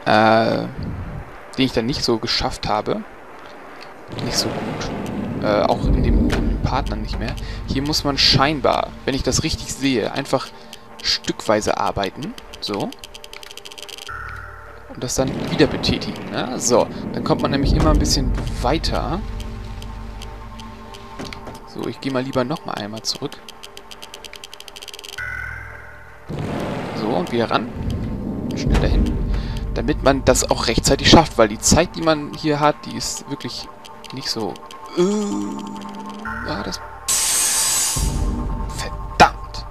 den ich dann nicht so geschafft habe. Nicht so gut. Auch in dem Partner nicht mehr. Hier muss man scheinbar, wenn ich das richtig sehe, einfach stückweise arbeiten. So. Und das dann wieder betätigen, ne? So, dann kommt man nämlich immer ein bisschen weiter. So, ich gehe mal lieber nochmal einmal zurück. So, und wieder ran. Schnell dahin. Damit man das auch rechtzeitig schafft, weil die Zeit, die man hier hat, die ist wirklich nicht so... das... Verdammt!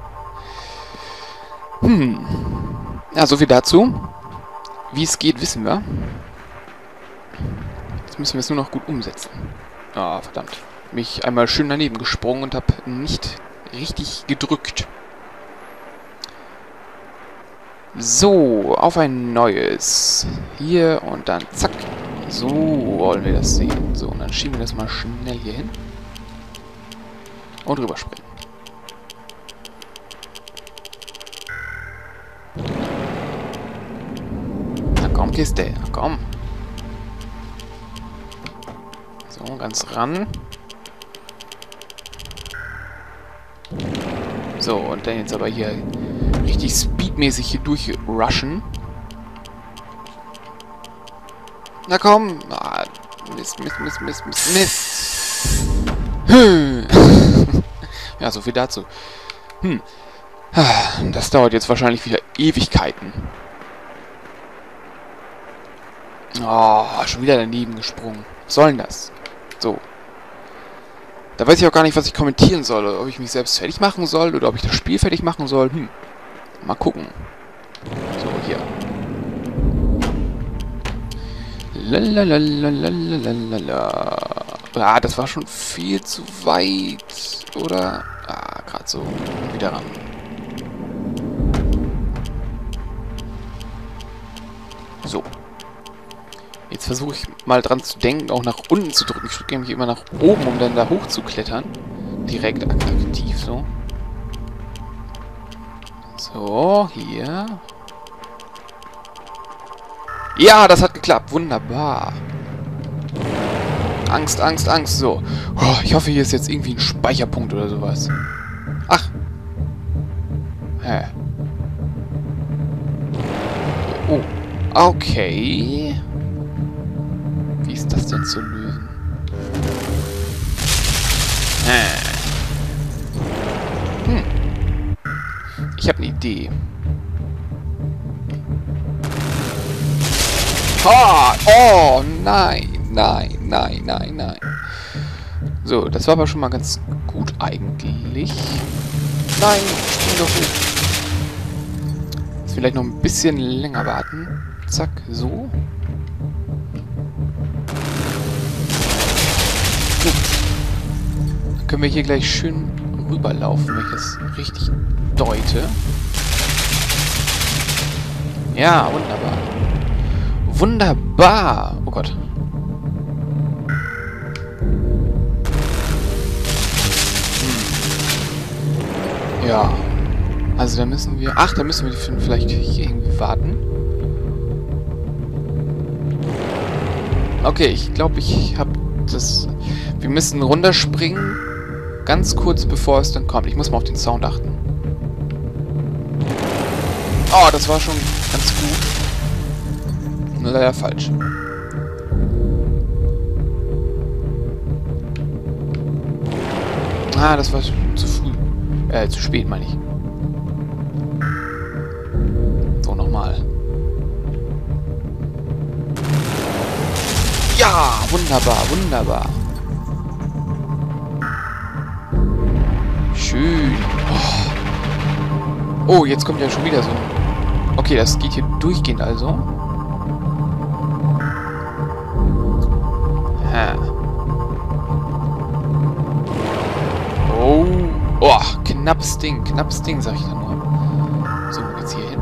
Ja, soviel dazu. Wie es geht, wissen wir. Jetzt müssen wir es nur noch gut umsetzen. Ah, verdammt. Mich einmal schön daneben gesprungen und habe nicht richtig gedrückt. So, auf ein neues. Hier und dann zack. So wollen wir das sehen. So, und dann schieben wir das mal schnell hier hin. Und rüberspringen. Na komm, Kiste. Na komm. So, ganz ran. So, und dann jetzt aber hier richtig speedmäßig hier durchrushen. Na komm. Ah, Mist. Ja, so viel dazu. Das dauert jetzt wahrscheinlich wieder Ewigkeiten. Oh, schon wieder daneben gesprungen. Was soll denn das? So. Da weiß ich auch gar nicht, was ich kommentieren soll. Ob ich mich selbst fertig machen soll oder ob ich das Spiel fertig machen soll. Mal gucken. So, hier. Lalalalalalala. Ah, das war schon viel zu weit. Oder? Ah, gerade so. Wieder ran. So. Jetzt versuche ich mal dran zu denken, auch nach unten zu drücken. Ich drücke nämlich immer nach oben, um dann da hoch zu klettern. Direkt aktiv, so. So, hier. Ja, das hat geklappt. Wunderbar. Angst. So. Oh, ich hoffe, hier ist jetzt irgendwie ein Speicherpunkt oder sowas. Ach. Hä. Oh. Okay. Wie ist das denn zu lösen? Ich habe eine Idee. Ha! Oh, nein. So, das war aber schon mal ganz gut eigentlich. Nein, spring doch nicht. Jetzt vielleicht noch ein bisschen länger warten. Zack, so. Dann können wir hier gleich schön rüberlaufen, wenn ich das richtig deute. Ja, wunderbar. Wunderbar! Oh Gott. Ja. Also da müssen wir... Ach, da müssen wir vielleicht hier irgendwie warten. Okay, ich glaube, ich habe das... Wir müssen runterspringen, ganz kurz bevor es dann kommt. Ich muss mal auf den Sound achten. Oh, das war schon ganz gut. Nur leider falsch. Ah, das war zu früh. Zu spät, meine ich. So, nochmal. Ja, wunderbar. Schön. Oh, jetzt kommt ja schon wieder so. Okay, das geht hier durchgehend also. Oh, knappes Ding, sag ich dann nur. So, jetzt hier hin.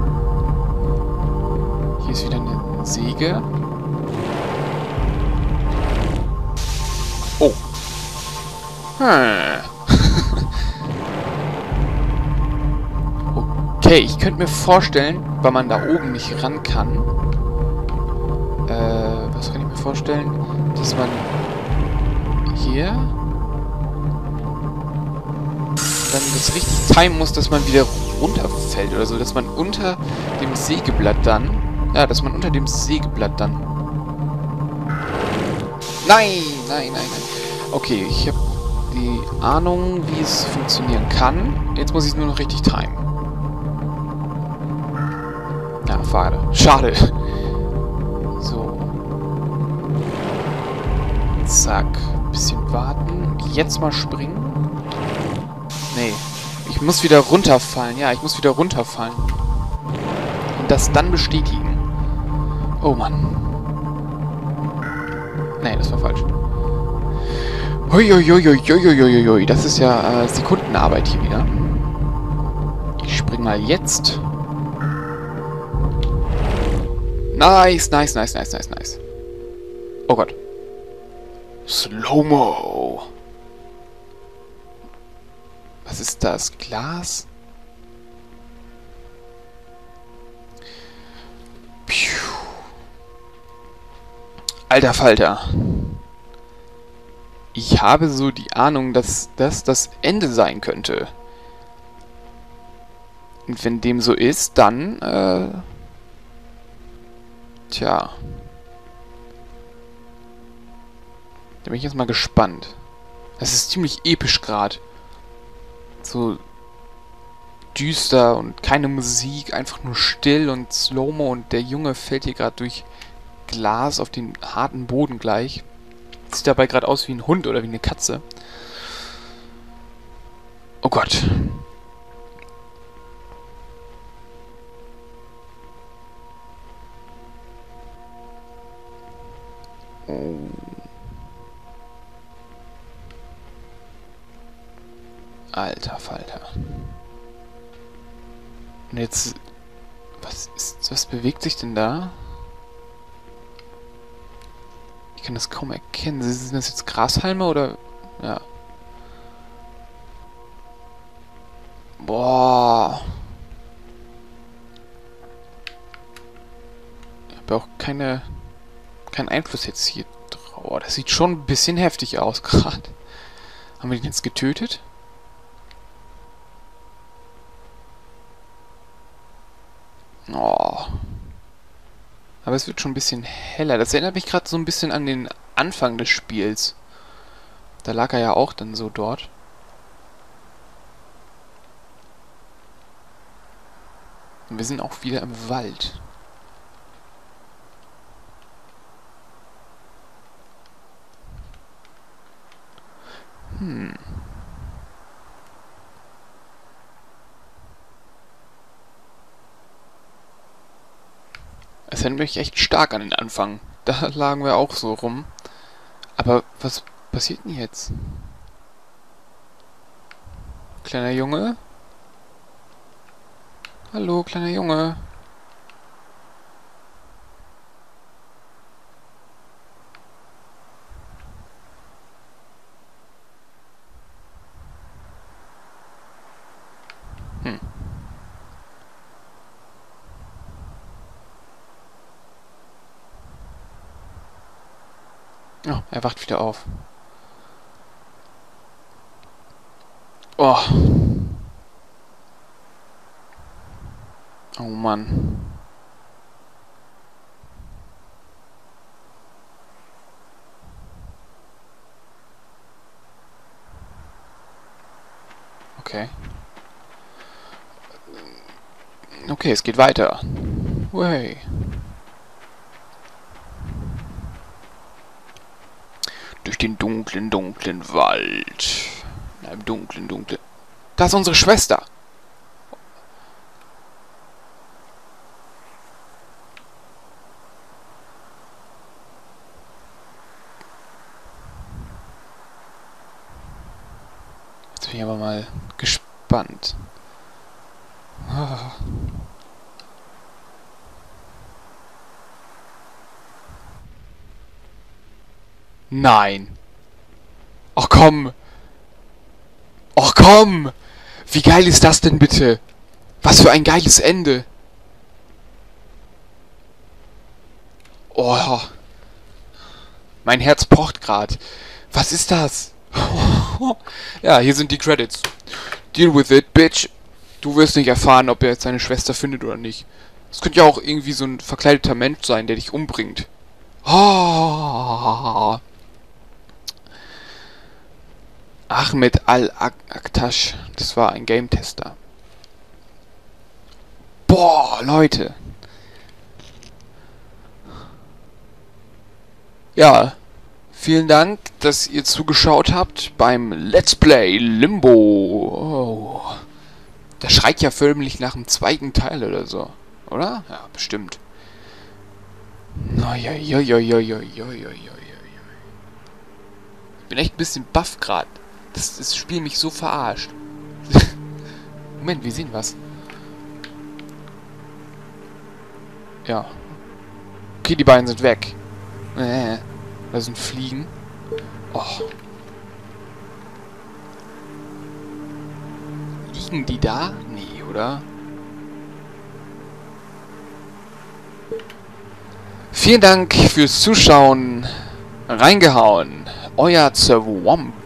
Hier ist wieder eine Säge. Oh. Okay, ich könnte mir vorstellen, weil man da oben nicht ran kann, Was kann ich mir vorstellen? Dass man hier dann das richtig timen muss, dass man wieder runterfällt oder so, dass man unter dem Sägeblatt dann... Ja, dass man unter dem Sägeblatt dann... Nein, nein, nein, nein. Okay, ich habe die Ahnung, wie es funktionieren kann. Jetzt muss ich es nur noch richtig timen. Ja, schade. Schade. So. Zack. Bisschen warten. Jetzt mal springen. Nee. Ich muss wieder runterfallen. Ja, ich muss wieder runterfallen. Und das dann bestätigen. Oh Mann. Nee, das war falsch. Huiuiuiuiuiuiui. Das ist ja Sekundenarbeit hier wieder. Ich spring mal jetzt. Nice, nice, nice, nice, nice, nice. Oh Gott. Slow-Mo. Was ist das? Glas? Piu. Alter Falter. Ich habe so die Ahnung, dass das Ende sein könnte. Und wenn dem so ist, dann, tja. Da bin ich jetzt mal gespannt. Das ist ziemlich episch gerade. So düster und keine Musik, einfach nur still und Slow-Mo und der Junge fällt hier gerade durch Glas auf den harten Boden gleich. Sieht dabei gerade aus wie ein Hund oder wie eine Katze. Oh Gott. Oh. Alter Falter. Und jetzt... Was bewegt sich denn da? Ich kann das kaum erkennen. Sind das jetzt Grashalme oder... Ja. Boah. Ich habe auch keinen Einfluss jetzt hier drauf. Oh, das sieht schon ein bisschen heftig aus gerade. Haben wir den jetzt getötet? Oh. Aber es wird schon ein bisschen heller. Das erinnert mich gerade so ein bisschen an den Anfang des Spiels. Da lag er ja auch dann so dort. Und wir sind auch wieder im Wald. Es erinnert mich echt stark an den Anfang. Da lagen wir auch so rum. Aber was passiert denn jetzt? Kleiner Junge? Hallo, kleiner Junge. Oh, er wacht wieder auf. Oh. Oh Mann. Okay. Okay, es geht weiter. Way. Durch den dunklen, dunklen Wald. In einem dunklen, dunklen... Da ist unsere Schwester. Jetzt bin ich aber mal gespannt. Ah. Nein. Ach komm. Ach komm. Wie geil ist das denn bitte? Was für ein geiles Ende. Oh, mein Herz pocht gerade. Was ist das? Ja, hier sind die Credits. Deal with it, bitch. Du wirst nicht erfahren, ob er jetzt seine Schwester findet oder nicht. Es könnte ja auch irgendwie so ein verkleideter Mensch sein, der dich umbringt. Oh. Ahmed Al-Aktash. Das war ein Game-Tester. Boah, Leute. Ja, vielen Dank, dass ihr zugeschaut habt beim Let's Play Limbo. Oh. Der schreit ja förmlich nach dem zweiten Teil oder so. Oder? Ja, bestimmt. Ich bin echt ein bisschen baff gerade. Das Spiel mich so verarscht. Moment, wir sehen was. Ja. Okay, die beiden sind weg. Da sind Fliegen. Oh. Liegen die da? Nee, oder? Vielen Dank fürs Zuschauen. Reingehauen. Euer Zwomp.